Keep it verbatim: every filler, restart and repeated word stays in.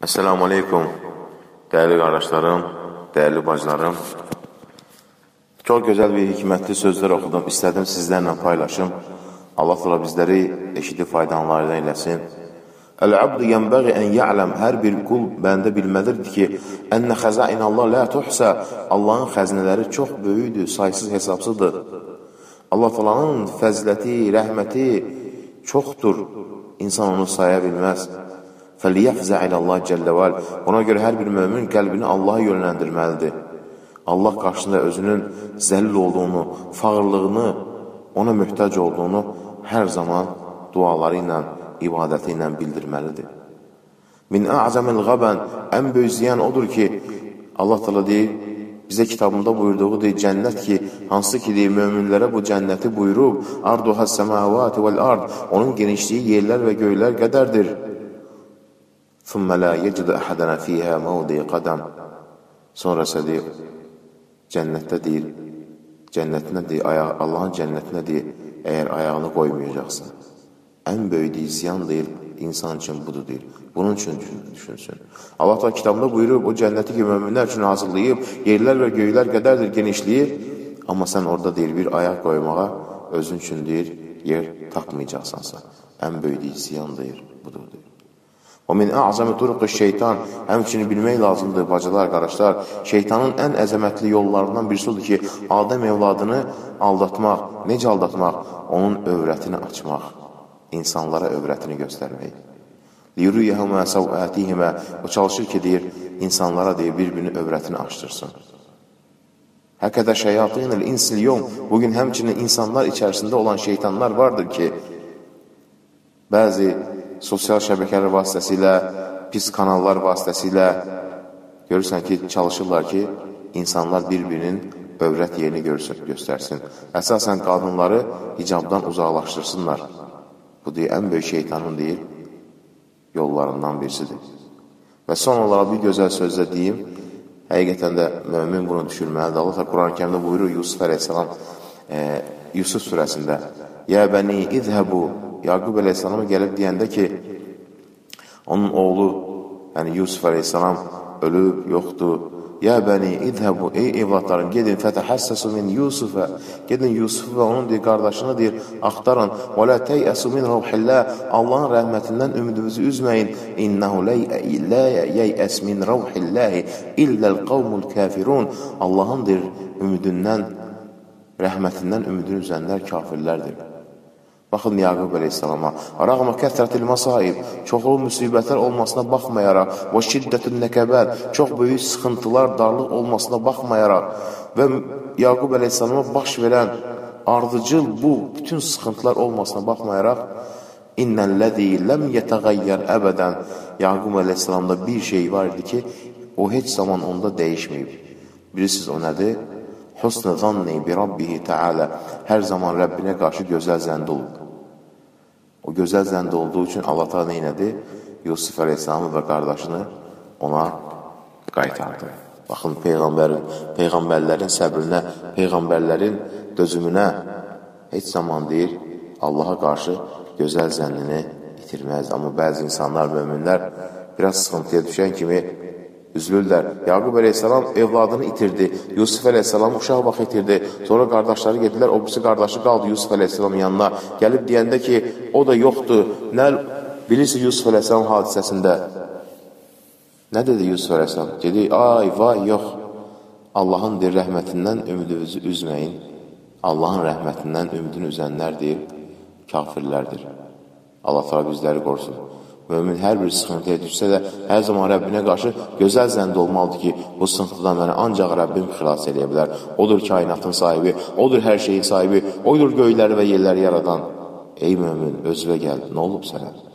Esselamu Aleyküm, değerli qardaşlarım, değerli bacılarım. Çox gözəl bir hikmətli sözlər oxudum, istədim sizlərlə paylaşım. Allah təala bizləri eşidib faydalanlardan eləsin. Əl-abdu yənbəği ən ya'ləm, hər bir qul bəndə bilməlidir ki, ənnə xəzainəllah la tuhsa, Allahın xəzinələri çox böyükdür, saysız hesabsızdır. Allah təalanın fəziləti, rəhməti çoxdur, insan onu saya bilməz. فَلْيَفْزَعِ إِلَى اللّٰهِ جَلَّ وَالِ Ona görə hər bir mömin qəlbini Allaha yönləndirməlidir. Allah qarşısında özünün zəlil olduğunu, fağırlığını, ona möhtac olduğunu hər zaman duaları ilə, ibadəti ilə bildirməlidir. Min a'zamil ghaban, ən böyük ziyan odur ki, Allah təala deyir, bizə kitabında buyurduğu deyir, cənnət ki, hansı ki deyir, möminlərə bu cənnəti buyurub, arduhas semavati vel ard, onun genişliyi yerlər və göylər qədərdir. ثُمَّ لَا يَجِدُ أَحَدَنَا فِيهَا مَوْضِي قَدَمْ Sonrası deyir, cənnətdə deyir, cənnətinə deyir, Allahın cənnətinə deyir, əgər ayağını qoymayacaqsın. Ən böyük deyir, ziyan deyir, insan üçün budur deyir. Bunun üçün düşünsün. Allah da kitabında buyurub, o cənnəti ki, möminlər üçün hazırlayıb, yerlər və göylər qədərdir genişliyi, amma sən orada deyir, bir ayaq qoymağa özün üçün deyir, yer tapmayacaqsansa, ən böyük deyir, ziyan deyir, budur deyir. O min a'zami turuqi şeytan, həmçinin bilmək lazımdır, bacılar, qardaşlar, şeytanın ən əzəmətli yollarından birisi odur ki, Adəm evladını aldatmaq, necə aldatmaq? Onun övrətini açmaq, insanlara övrətini göstərmək. Liyuriyəhumə səvətihimə, o çalışır ki, deyir, insanlara deyir, bir-birinin övrətini açdırsın. Həqədə şeyatînil insil yom, bugün həmçinin insanlar içərisində olan şeytanlar vardır ki, bəzi sosial şəbəkələr vasitəsilə, pis kanallar vasitəsilə görürsən ki, çalışırlar ki, insanlar bir-birinin övrət yerini göstərsin. Əsasən qadınları hicabdan uzaqlaşdırsınlar. Bu deyir, ən böyük şeytanın deyir, yollarından birisidir. Və son olaraq bir gözəl sözlə deyim, həqiqətən də mömin bunu düşürməlidir. Allah da Quran-ı Kərimdə buyurur, Yusuf əleyhissalam, e, Yusuf surəsində, Yə bəni idhəbu, Yaqub əleyhissalama gəlib deyəndə ki, onun oğlu, yəni Yusuf əleyhissalam ölüb, yoxdur. Ya bəni idhəbu, ey evlatlarım, gedin, fətəhəssəsu min Yusufə, gedin Yusuf və onun deyir, qardaşını deyir, axtarın. Və lə təyəsu min rəvhillə, Allahın rəhmətindən ümidinizi üzməyin. İnnəhu lə yəyəs min rəvhilləhi illəl qavmul kəfirun. Allahın deyir, ümidindən, rəhmətindən ümidini üzənlər kafirlərdir. Baxın Yaqub əleyhissalama, rəğmə kəthratil masaib, çoxlu müsibətlər olmasına baxmayaraq, və şiddətün nəkəbət, çox böyük sıxıntılar, darlıq olmasına baxmayaraq və Yaqub əleyhissalama baş verən ardıcıl bu bütün sıxıntılar olmasına baxmayaraq, innəlləzi ləm yətəğəyyər əbədən, Yaqub əleyhissalamda bir şey var idi ki, o heç zaman onda dəyişməyib. Bilirsiniz o nədir? Husn-ı zanni bi Rabbihi Teala, hər zaman Rəbbinə qarşı gözəl zənd olub. O gözəl zənd olduğu üçün Allah da neynədi? Yusuf əleyhissalamı və qardaşını ona qaytardı. Baxın, Peyğəmbərin, Peyğəmbərlərin səbrinə, Peyğəmbərlərin dözümünə heç zaman deyir, Allaha qarşı gözəl zənnini itirməz. Amma bəzi insanlar, möminlər biraz sıxıntıya düşən kimi üzülürlər. Yaqub əleyhissalam evladını itirdi, Yusuf əleyhissalam uşaq vaxt itirdi, sonra qardaşları gedilər, o birisi qardaşı qaldı Yusuf əleyhissalamın yanına, gəlib deyəndə ki, o da yoxdur, nə bilirsə Yusuf əleyhissalam hadisəsində, nə dedi Yusuf əleyhissalam? Dedi, ay, vay, yox, Allahın deyir, rəhmətindən ümidinizi üzməyin, Allahın rəhmətindən ümidini üzənlər deyir, kafirlərdir. Allah təala bizləri qorusun. Mömin hər bir sıxıntıya düşsə də, hər zaman Rəbbinə qarşı gözəl zənd olmalıdır ki, bu sıxıntıdan mənə ancaq Rəbbim xilas edə bilər. Odur kainatın sahibi, odur hər şeyin sahibi, odur göyləri və yerləri yaradan. Ey mömin, özünə gəl, nə olub sənə?